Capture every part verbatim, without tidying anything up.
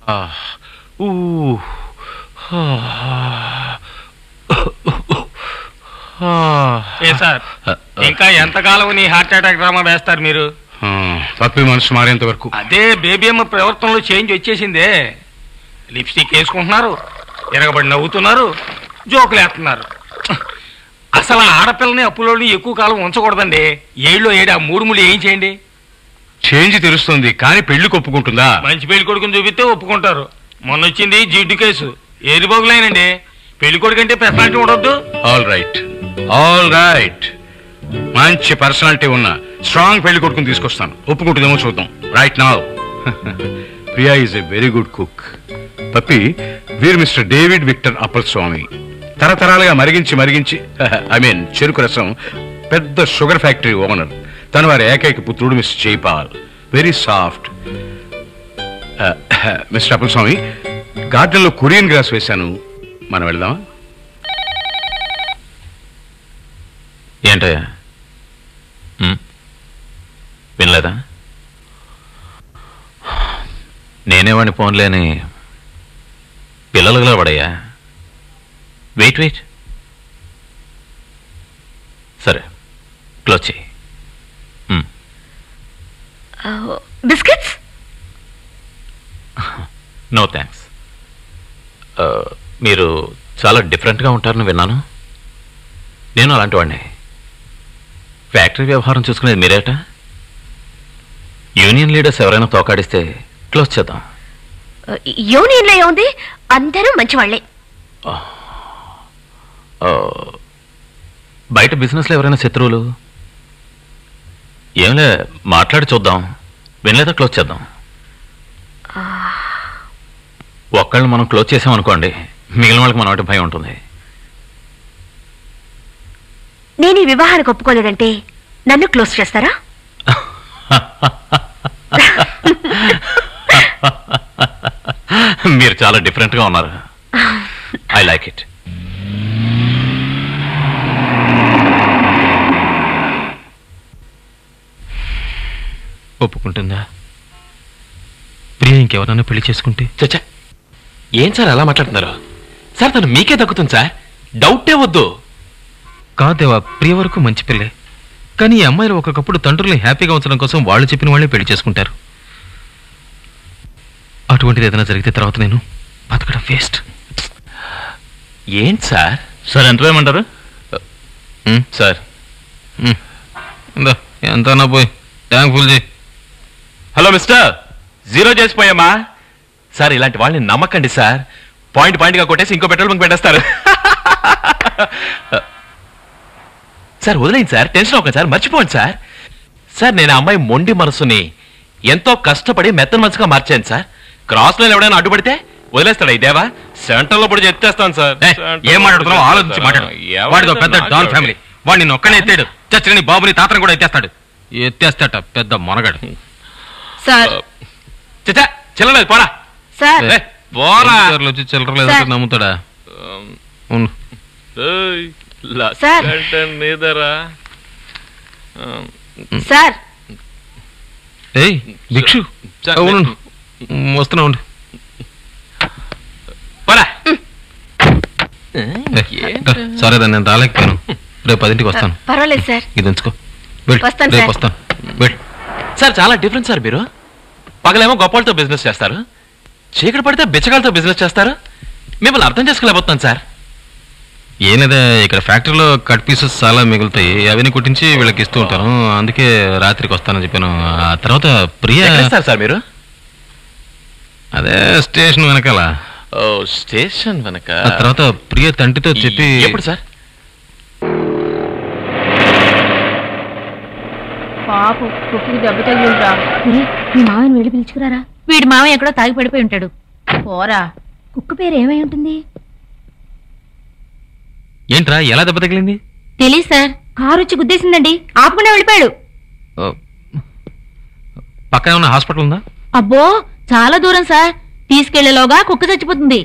Sir ఇంకా ఎంతకాలం నీ హార్ట్ అటాక్ డ్రామా వేస్తారు మీరు? పప్పి మనసు మారేంత వరకు. అదే బేబీ అమ్మ ప్రవర్తనలో చేంజ్ వచ్చేసిందే. లిప్స్టిక్ వేసుకుంటున్నారు, ఎరగబడి నవ్వుతున్నారు, జోకులు వేస్తున్నారు. అసలు ఆడపిల్లని అప్పులోని ఎక్కువ కాలం ఉంచకూడదండి. ఏళ్ళు ఏడా మూడు ముళ్ళు ఏం చేయండి. చేంజ్ తెలుస్తుంది కానీ పెళ్లి ఒప్పుకుంటుందా? మంచి పెళ్లి కొడుకుని చూపిస్తే ఒప్పుకుంటారు. మొన్న వచ్చింది జిడ్డు కేసు, ఏది బోగులైనండి. పెళ్లి కొడుకు అంటే పర్సనాలిటీ ఉండొద్దు. ఆల్ రైట్ ఆల్ రైట్ మంచి పర్సనాలిటీ ఉన్న స్ట్రాంగ్ పెళ్లి కొడుకుని తీసుకొస్తాను. ఒప్పుకుంటుందేమో చూద్దాం. Right now Priya is a very good cook. పప్పి వీరు mister David Victor Appal Swamy. తరతరాలుగా మరిగించి మరిగించి ఐ మీన్ చెరుకు రసం పెద్ద షుగర్ ఫ్యాక్టరీ ఓనర్. తను వారి ఏకైక పుత్రుడు mister Jaipal, very soft. Mister Appal Swamy, గార్డెన్లో కొరియన్ గ్రాస్ వేశాను, మనం వెళ్దామా? ఏంటయ్యా వినలేదా? నేనేవాడిని ఫోన్లేని పిల్లలుగా పడయ్యా. వెయిట్ వెయిట్ సరే క్లోజ్ చేయి. బిస్కెట్స్? No thanks. మీరు చాలా డిఫరెంట్గా ఉంటారని విన్నాను. నేను అలాంటి వాడిని. ఫ్యాక్టరీ వ్యవహారం చూసుకునేది మీరేట. యూనియన్ లీడర్స్ ఎవరైనా తోకాడిస్తే క్లోజ్ చేద్దాం. యూనియన్లో ఏముంది, అందరూ మంచివాళ్లే. బయట బిజినెస్లో ఎవరైనా శత్రువులు? ఏంలే, మాట్లాడి చూద్దాం. వినలేదా క్లోజ్ చేద్దాం. ఒక్కళ్ళని మనం క్లోజ్ చేసామనుకోండి, మిగిలిన వాళ్ళకి మన వాటి భయం ఉంటుంది. నేను ఈ వివాహానికి ఒప్పుకోలేదంటే నన్ను క్లోజ్ చేస్తారా? మీరు చాలా డిఫరెంట్గా ఉన్నారు. I like it. ఒప్పుకుంటుందా? ప్రియ ఇంకెవరన్నా పెళ్లి చేసుకుంటే? చచ్చా, ఏం సార్ అలా మాట్లాడుతున్నారు? సార్ తను మీకే దక్కుతుంది సార్, డౌటే వద్దు. కాదేవా, ప్రియ వరకు మంచి పిల్లే. కానీ ఈ అమ్మాయిలు ఒక్కొక్కప్పుడు తండ్రుల్ని హ్యాపీగా ఉంచడం కోసం వాళ్ళు చెప్పిన వాళ్ళే పెళ్లి చేసుకుంటారు. అటువంటిది ఏదైనా జరిగితే తర్వాత నేను బతకడం వేస్ట్. ఏంటి సార్? సార్ ఎంత ఏమంటారు సార్? ఎంత అన్నా పోయి ట్యాంక్ ఫుల్ చేయి. హలో మిస్టర్, జీరో చేసిపోయామా సార్? ఇలాంటి వాళ్ళని నమ్మకండి సార్. పాయింట్ పాయింట్గా కొట్టేసి ఇంకో పెట్రోల్ బంక్ పెట్టేస్తారు. సార్ వదిలేండి సార్, టెన్షన్ అవ్వకండి సార్, మర్చిపోండి సార్. సార్ నేను ఆ అమ్మాయి మొండి మనసుని ఎంతో కష్టపడి మెత్తన మనసుగా మార్చాను సార్. క్రాస్ లైన్ ఎవడైనా అడ్డుపడితే వదిలేస్తాడా ఈ దేవా? సెంటర్లో పడి ఎత్తేస్తాను సార్. ఏం మాట్లాడుతున్నావు ఆలోచించి మాట్లాడు. వాడితో పెద్ద డాన్ ఫ్యామిలీ, వాడిని ఒక్కనే ఎత్తాడు, చచ్చిన బాబుని తాతను కూడా ఎత్తేస్తాడు. ఎత్తేస్తాట పెద్ద మొనగాడు. చచ్చా చిల్లలేదు పోరా. పోరా వచ్చి చిల్లర లేదంటే నమ్ముతాడా? సార్ ఏయ్ భిక్షు, వస్తున్నా ఉండు. సరే దాన్ని నేను రాలేకపోయాను, రేపు పదింటికి వస్తాను. పర్వాలేదు సార్, ఇది ఉంచుకో. రేపు వస్తాను. సార్ చాలా డిఫరెంట్ సార్. మీరు పగలేమో గొప్పలతో బిజినెస్ చేస్తారు, చీకటి పడితే బిచ్చగాలతో బిజినెస్ చేస్తారు. మిమ్మల్ని అర్థం చేసుకోలేకపోతున్నాను సార్. ఏనేదా, ఇక్కడ ఫ్యాక్టరీలో కట్ పీసెస్ చాలా మిగులుతాయి, అవన్నీ కుట్టించి వీళ్ళకి ఇస్తూ ఉంటాను. అందుకే రాత్రికి వస్తానని చెప్పాను. ఆ తర్వాత ప్రియ సార్ మీరు అదే స్టేషన్ వెనకాల. ఓ స్టేషన్ వెనక. ఆ తర్వాత ప్రియ తండ్రితో చెప్పి. ఎప్పుడు సార్? పాపు కుక్కకి దెబ్బ తగిలిందా? మీ మామయ్యని వెళ్ళి పిలుచుకురారా. వీడి మామయ్య ఎక్కడో తాగి పడిపోయి ఉంటాడు. పోరా. కుక్క పేరు ఏమై ఉంటుంది? ఏంట్రా, ఎలా దెబ్బ తగిలింది? తెలీదు సార్, కారు వచ్చి గుద్దేసిందండి, ఆపకుండా వెళ్ళిపోయాడు. పక్కనే ఉన్న హాస్పిటల్ ఉందా? అబ్బో చాలా దూరం సార్, తీసుకెళ్లేలోగా కుక్క చచ్చిపోతుంది.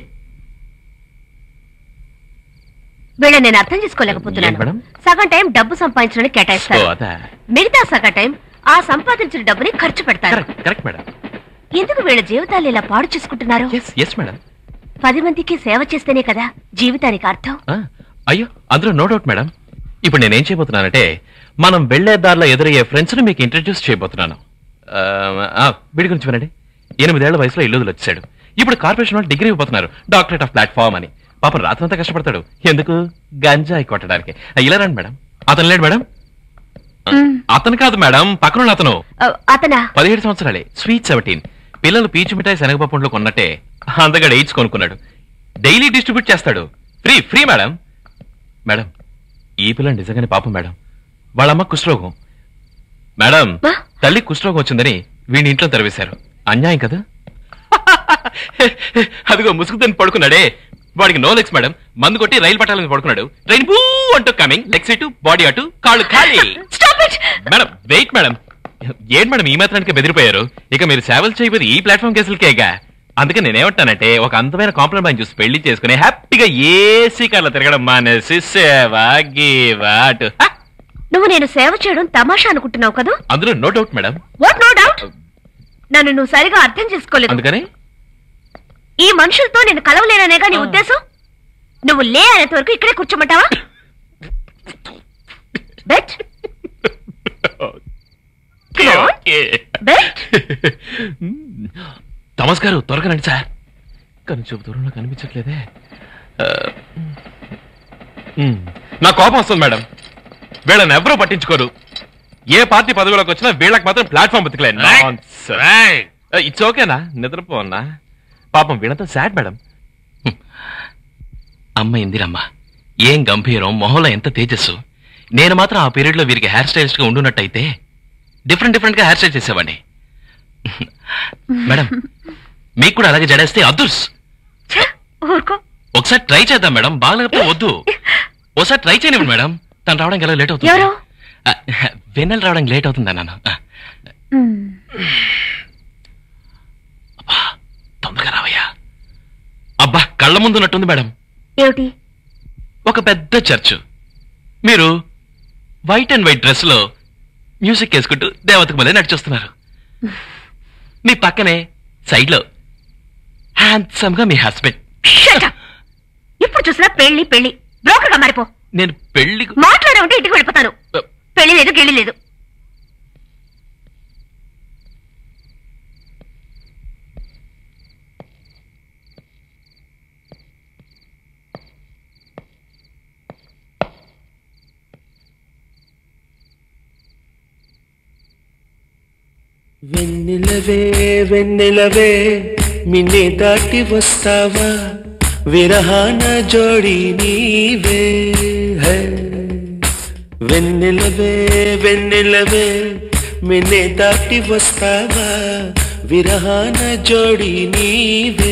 వీళ్ళ నేను అర్థం చేసుకోలేకపోతున్నాను. సగం టైం డబ్బు సంపాదించడానికి కేటాయిస్తారు, మిగతా సగం టైం ఆ సంపాదించిన డబ్బుని ఖర్చు పెడతారు. Correct madam. ఎందుకు వీళ్ళ జీవితాలు ఇలా పాడు చేసుకుంటున్నారు? Yes madam. పది మందికి సేవ చేస్తేనే కదా జీవితానికి అర్థం. అయ్యో అందులో నో డౌట్ మేడం. ఇప్పుడు నేనేం చేయబోతున్నానంటే మనం వెళ్లే దారిలో ఎదురయ్యే ఫ్రెండ్స్ ని మీకు ఇంట్రడ్యూస్ చేయబోతున్నాను. వీడి గురించి వినండి. ఎనిమిదేళ్ల వయసులో ఇల్లు వచ్చాడు. ఇప్పుడు కార్పొరేషన్ వాళ్ళు డిగ్రీ ఇవ్వబోతున్నారు, డాక్టరేట్ ఆఫ్ ప్లాట్ఫామ్ అని. పాపం రాత్రంతా కష్టపడతాడు. ఎందుకు? గంజాయి కొట్టడానికి. ఇలా రండి మేడం. అతను లేడు మేడం. అతను కాదు మేడం, పక్కన అతను. అతనా? పదిహేడు సంవత్సరాలే, స్వీట్ సెవెంటీన్. పిల్లలు పీచు మిఠాయి శనగపప్పులో కొన్నట్టే అందగడ ఎయిడ్స్ కొనుక్కున్నాడు. డైలీ డిస్ట్రిబ్యూట్ చేస్తాడు. Free free madam. మేడం ఈ పిల్లలు నిజంగానే పాపం మేడం. వాళ్ళమ్మ కుష్ఠరోగం మేడం. తల్లి కుష్ఠరోగం వచ్చిందని వీడిని ఇంట్లో తెరవేశారు. అన్యాయం కదా? అదిగో ముసుగుదని పడుకున్నాడే, వాడికి నో లెగ్స్ మేడం. మందు కొట్టి రైలు పట్టాలని పడుకున్నాడు. ట్రైన్ బూ అంటూ కమింగ్, లెగ్స్ ఇటు బాడీ అటు, కాళ్ళు ఖాళీ. Madam wait madam. ఏం మేడం ఈ మాత్రానికి బెదిరిపోయారు? ఇక మీరు సేవలు చేయబోదు ఈ ప్లాట్ఫామ్ కేసులకేగా. అందుకే నేనేమంటానంటే ఒక అందమైన కాంప్రమైజ్ చూసి పెళ్లి చేసుకుని హ్యాపీగా ఏసీ కార్లో తిరగడం మానేసి సేవ గీవా అటు. నువ్వు నేను సేవ చేయడం తమాషా అనుకుంటున్నావు కదా? అందులో no doubt madam. What no doubt? నన్ను నువ్వు సరిగా అర్థం చేసుకోలేదు. అందుకని ఈ మనుషులతో నేను కలవలేననేగా నీ ఉద్దేశం? నువ్వు లే అనేంత వరకు ఇక్కడే కూర్చోమంటావా? బెట్ థామస్ గారు త్వరగా రండి సార్. కానీ చూపు దూరంలో కనిపించట్లేదే. నా కోపం వస్తుంది మేడం. వీళ్ళని ఎవరూ పట్టించుకోరు. ఏ పార్టీ పదవిలోకి వచ్చినా వీళ్ళకి మాత్రం ప్లాట్ఫామ్ బతికలే. ఇట్స్ ఓకేనా? నిద్రపోన్నా. పాపం వీళ్ళంతా సాడ్ మేడం. అమ్మ ఇందిరమ్మ ఏం గంభీరం, మొహంలో ఎంత తేజస్సు. నేను మాత్రం ఆ పీరియడ్ లో వీరికి హెయిర్ స్టైలిస్ట్ గా ఉండున్నట్టయితే డిఫరెంట్ డిఫరెంట్ గా హెయిర్ స్టైల్ చేసేవాడిని. మేడం మీకు కూడా అలాగే జడేస్తే అదుర్స్. ఒకసారి ట్రై చేద్దాం మేడం. బాగాలేకపోతే వద్దు. ఒకసారి ట్రై చేయనివ్వండి మేడం. తను రావడానికి ఎలా లేట్ అవుతుంది? వెన్నెల రావడానికి లేట్ అవుతుంది అన్నాను. అబ్బా తొందరగా రావయ్యా. అబ్బా కళ్ళ ముందు ఉన్నట్టుంది మేడం. ఏమిటి? ఒక పెద్ద చర్చ్. మీరు వైట్ అండ్ వైట్ డ్రెస్ లో మ్యూజిక్ వేసుకుంటూ దేవతకు మళ్ళీ నడిచొస్తున్నారు. మీ పక్కనే సైడ్ లో హ్యాండ్సమ్ గా మీ హస్బెండ్. ఇప్పుడు చూసినా పెళ్లి పెళ్లి బ్రోకర్ గా మారిపో. నేను పెళ్లి మాట్లాడే ఉంటే ఇంటికి వెళ్ళిపోతాను. పెళ్లి లేదు గిళ్ళి లేదు. వెన్నెలవే వెన్నెలవే మిన్నే దాటి వస్తావా, విరహాన జోడి నీవే. వెన్నెలవే వెన్నెలవే మిన్నే దాటి వస్తావా, విరహాన జోడి నీవే.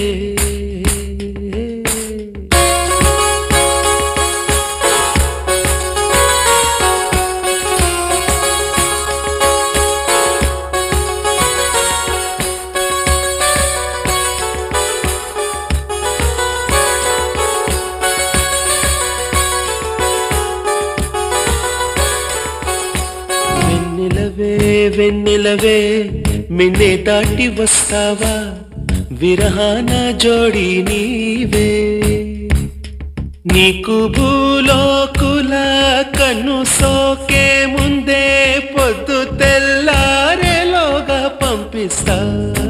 వెన్నెలవే మిన్నే దాటి వస్తావా, విరహాన జోడి నీవే. నీకు భూలోకుల కన్ను సోకే ముందే పొద్దు తెల్లారేలోగా పంపిస్తా.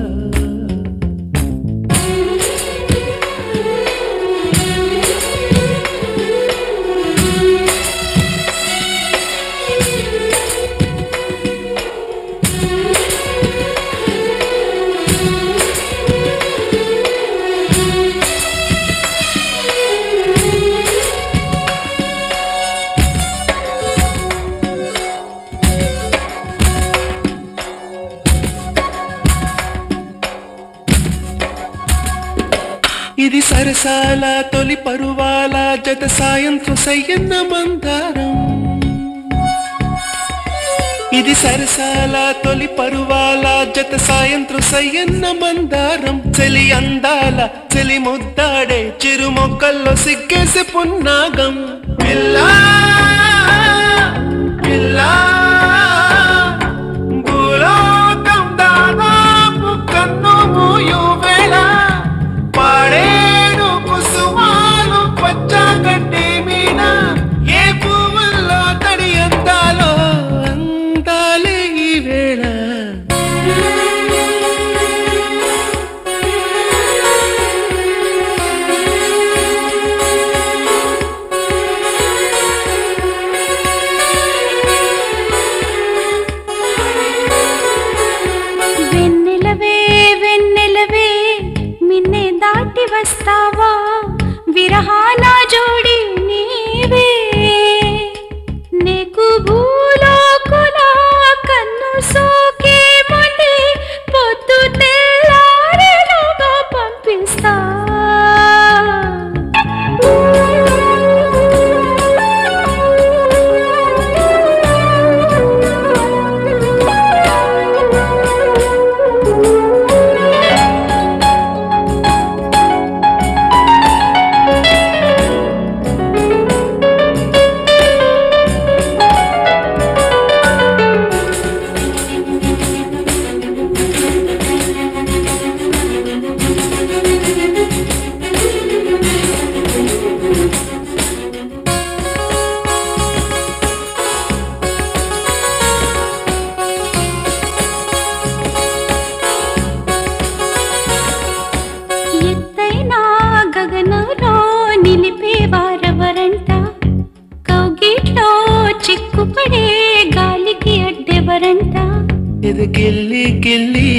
ఇది సరసాల తొలి పరువాల జత సాయంత్రం సయ్యన్న మందారం. ఇది సరసాల తొలి పరువాల జత సాయంత్రం సయ్యన్న మందారం. చెలి అందాల చెలి ముద్దాడే చిరు మొక్కల్లో సిగ్గేసి పున్నాగం. పిల్లా పిల్లా భూలోకం దాదాపు కన్ను వస్తావా విరహాన జోడి నీవే నీకు భూలోకుల కన్ను సోకే ముందే పొద్దు తెల్లారేలోగా పంపిస్తా గిల్లి గిల్లి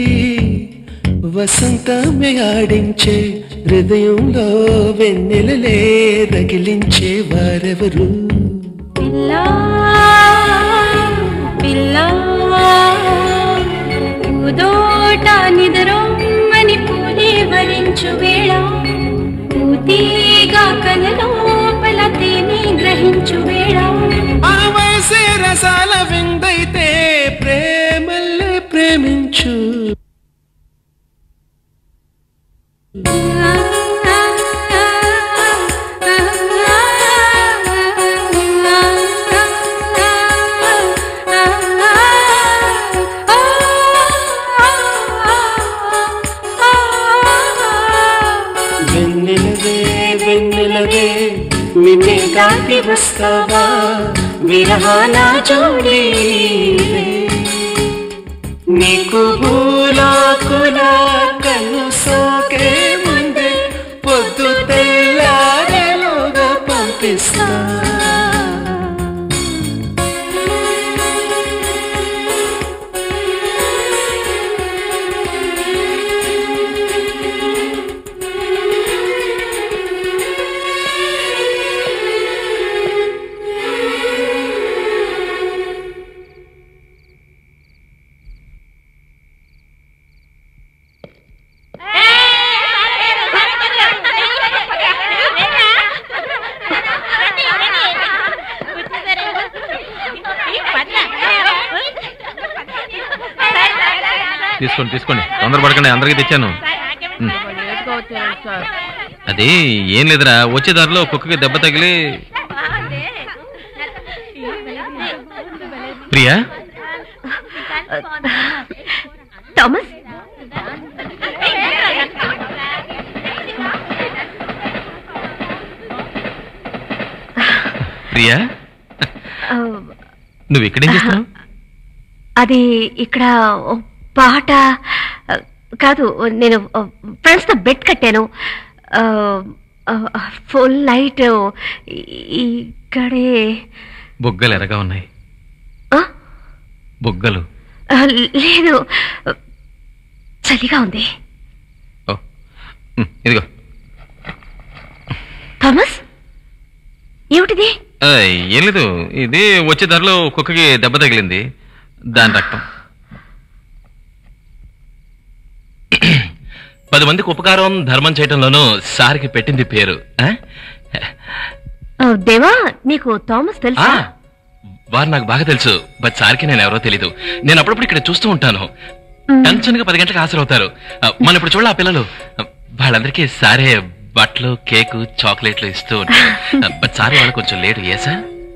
వసంతమే ఆడించే హృదయంలో వెన్నెలలే రగిలించే వారెవరు పిల్లా పిల్లా పూదోట నిదరొమ్మని పూలే వరించు వేళ పూతీగా కలలోపల తేని గ్రహించు వేళ ఆవసే రసాల విందైతే ప్రేమల్లే ప్రేమించు వెన్నెలవే వెన్నెలవే నిన్నే దాటి వస్తావా విరహాల జోడి నీకు భూలోకుల కన్ను సోకే ముందే పొద్దు తెల్లారేలోగా పంపిస్తా తీసుకోండి తీసుకోండి తొందరపడకండి అందరికీ తెచ్చాను అది ఏం లేదురా వచ్చే దారిలో కుక్కకి దెబ్బ తగిలి ప్రియా థామస్ ప్రియా నువ్వు ఇక్కడేం చేస్తున్నావు అది ఇక్కడ పాట కాదు నేను ఫ్రెండ్స్ తో బెట్ కట్టాను ఫుల్ నైట్ ఇక్కడే బొగ్గలు ఎరగా ఉన్నాయి బొగ్గలు లేదు చలిగా ఉంది ఇదిగో థామస్ ఏమిటిది ఏం లేదు ఇది వచ్చే దారిలో కుక్కకి దెబ్బ తగిలింది దాని రక్తం పది మందికి ఉపకారం ధర్మం చేయటంలోనూ సార్కి పెట్టింది పేరు దేవా నీకు థామస్ తెలుసా వారు నాకు బాగా తెలుసు బట్ సార్కి నేను ఎవరో తెలీదు నేను అప్పుడప్పుడు ఇక్కడ చూస్తూ ఉంటాను టెన్షన్ గా పది గంటలకు హాజరవుతారు మనం ఇప్పుడు చూడాలి ఆ పిల్లలు వాళ్ళందరికీ సారే బట్టలు కేకు చాక్లెట్లు ఇస్తూ ఉంటారు బట్ సారీ వాళ్ళు కొంచెం లేటు ఏ సార్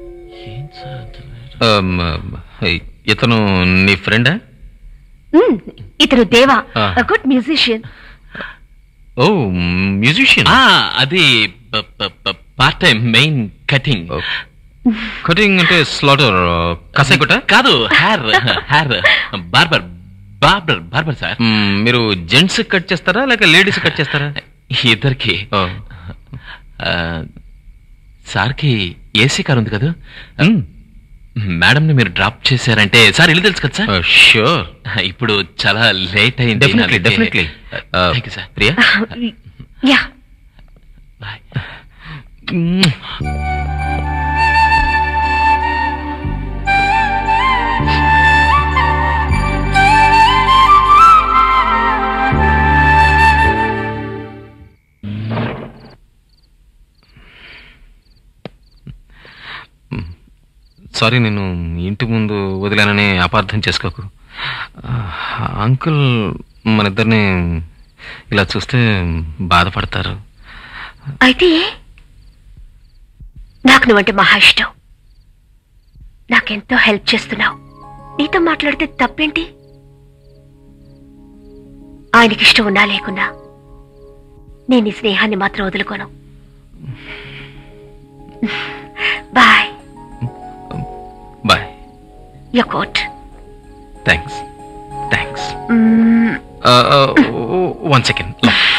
ఇతను నీ ఫ్రెండా ఇతను Deva good musician oh musician అది part time main cutting cutting అంటే స్లాటర్ కసాయికుట కాదు hair hair barber barber barber sir మీరు జెంట్స్ కట్ చేస్తారా లేక లేడీస్ కట్ చేస్తారా ఇద్దరికి సార్కి ఏసీ కార్ ఉంది కదా మేడంని మీరు డ్రాప్ చేశారంటే సార్ ఇల్లు తెలుసు కదా సార్ షూర్ ఇప్పుడు చాలా లేట్ అయింది definitely definitely sir Priya yeah bye. Sorry, నేను ఇంటి ముందు వదిలానని అపార్థం చేసుకోకు. అంకుల్ మన ఇద్దరిని ఇలా చూస్తే బాధపడతారు. అయితే నాకు నువ్వంటే మహా ఇష్టం. నాకెంతో హెల్ప్ చేస్తున్నావు. నీతో మాట్లాడితే తప్పేంటి? ఆయనకి ఇష్టం ఉన్నా లేకున్నా నేను ఈ స్నేహాన్ని మాత్రం వదులుకోను. Bye. Bye. Your coat. Thanks thanks Mm. One second.